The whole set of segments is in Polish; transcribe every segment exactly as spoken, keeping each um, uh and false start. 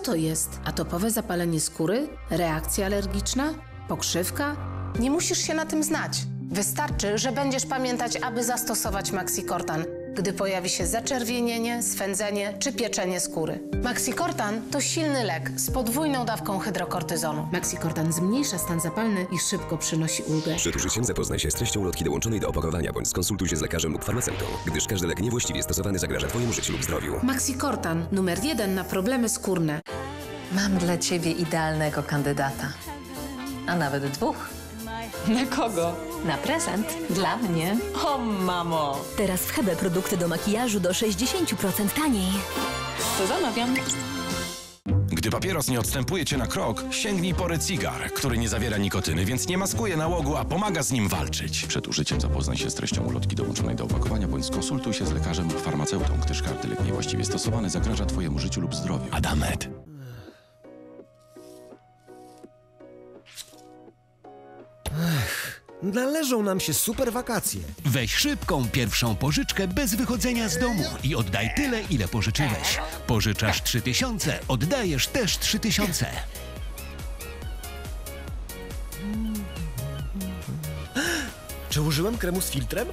to jest? Atopowe zapalenie skóry? Reakcja alergiczna? Pokrzywka? Nie musisz się na tym znać. Wystarczy, że będziesz pamiętać, aby zastosować Maxikortan, gdy pojawi się zaczerwienienie, swędzenie czy pieczenie skóry. Maxikortan to silny lek z podwójną dawką hydrokortyzonu. Maxikortan zmniejsza stan zapalny i szybko przynosi ulgę. Przed użyciem zapoznaj się z treścią ulotki dołączonej do opakowania bądź skonsultuj się z lekarzem lub farmaceutą, gdyż każdy lek niewłaściwie stosowany zagraża Twojemu życiu lub zdrowiu. Maxikortan, numer jeden na problemy skórne. Mam dla Ciebie idealnego kandydata. A nawet dwóch. Na kogo? Na prezent. Dla mnie. O, mamo! Teraz w Hebe produkty do makijażu do sześćdziesiąt procent taniej. To zamawiam. Gdy papieros nie odstępuje Cię na krok, sięgnij po Recigar, który nie zawiera nikotyny, więc nie maskuje nałogu, a pomaga z nim walczyć. Przed użyciem zapoznaj się z treścią ulotki dołączonej do opakowania, bądź skonsultuj się z lekarzem lub farmaceutą, gdyż każdy lek niewłaściwie stosowany zagraża Twojemu życiu lub zdrowiu. Adamet. Ech, należą nam się super wakacje. Weź szybką pierwszą pożyczkę bez wychodzenia z domu i oddaj tyle, ile pożyczyłeś. Pożyczasz trzy tysiące, oddajesz też trzy tysiące. Czy użyłem kremu z filtrem?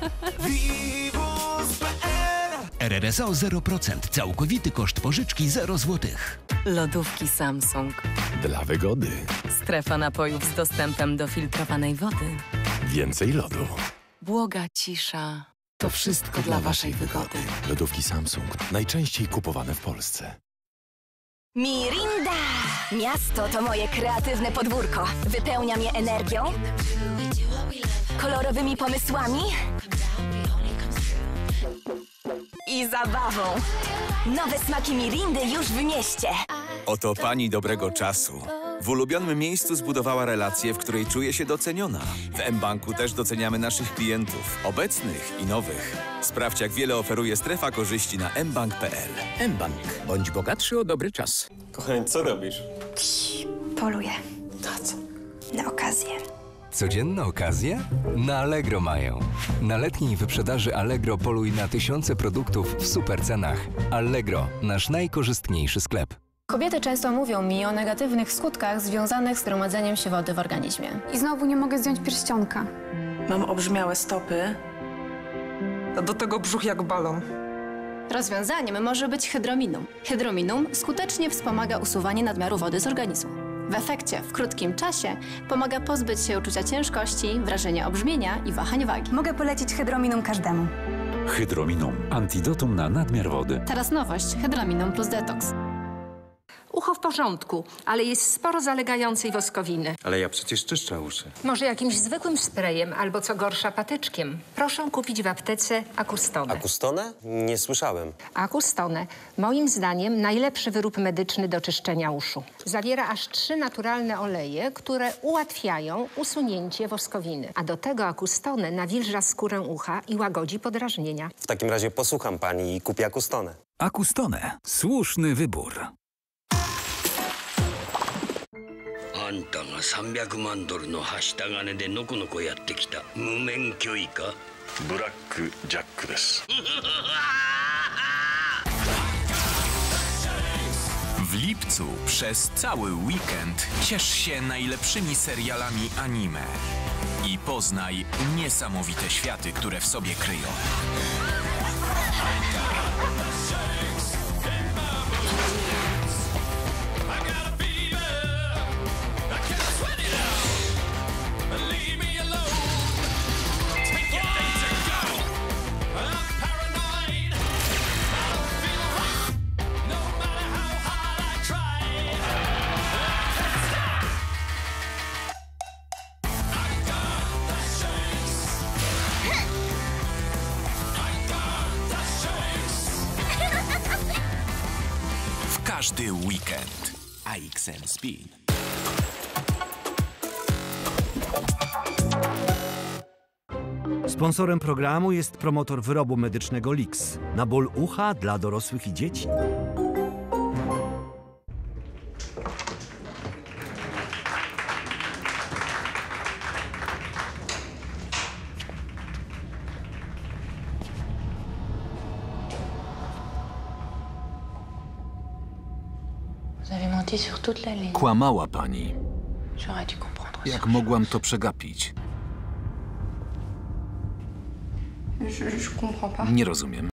R R S O zero procent. Całkowity koszt pożyczki zero złotych. Lodówki Samsung. Dla wygody. Strefa napojów z dostępem do filtrowanej wody. Więcej lodu. Błoga cisza. To wszystko dla Waszej wygody. Lodówki Samsung. Najczęściej kupowane w Polsce. Mirinda! Miasto to moje kreatywne podwórko. Wypełnia mnie energią, kolorowymi pomysłami i zabawą. Nowe smaki Mirindy już w mieście. Oto pani dobrego czasu. W ulubionym miejscu zbudowała relację, w której czuje się doceniona. W M-Banku też doceniamy naszych klientów, obecnych i nowych. Sprawdź, jak wiele oferuje strefa korzyści na mbank kropka p l. M-Bank. Bądź bogatszy o dobry czas. Kochanie, co robisz? Poluję. Na co? Na okazję. Codzienne okazje? Na Allegro mają. Na letniej wyprzedaży Allegro poluj na tysiące produktów w super cenach. Allegro, nasz najkorzystniejszy sklep. Kobiety często mówią mi o negatywnych skutkach związanych z gromadzeniem się wody w organizmie. I znowu nie mogę zdjąć pierścionka. Mam obrzmiałe stopy. A do tego brzuch jak balon. Rozwiązaniem może być hydrominum. Hydrominum skutecznie wspomaga usuwanie nadmiaru wody z organizmu. W efekcie w krótkim czasie pomaga pozbyć się uczucia ciężkości, wrażenia obrzmienia i wahań wagi. Mogę polecić hydrominum każdemu. Hydrominum. Antidotum na nadmiar wody. Teraz nowość. Hydrominum plus detoks. Ucho w porządku, ale jest sporo zalegającej woskowiny. Ale ja przecież czyszczę uszy. Może jakimś zwykłym sprayem albo co gorsza patyczkiem. Proszę kupić w aptece Acustonę. Acustonę? Nie słyszałem. Acustonę, moim zdaniem, najlepszy wyrób medyczny do czyszczenia uszu. Zawiera aż trzy naturalne oleje, które ułatwiają usunięcie woskowiny. A do tego Acustonę nawilża skórę ucha i łagodzi podrażnienia. W takim razie posłucham pani i kupię Acustonę. Acustonę. Słuszny wybór. あんたがさんびゃくまんドルのはした金でのこのこやってきた無免許以下ブラックジャックです W lipcu przez cały weekend ciesz się najlepszymi serialami anime i poznaj niesamowite światy, które w sobie kryją. Każdy weekend. A X N Spin. Sponsorem programu jest promotor wyrobu medycznego L I X. Na ból ucha dla dorosłych i dzieci. Kłamała pani. Jak mogłam to przegapić? Nie rozumiem.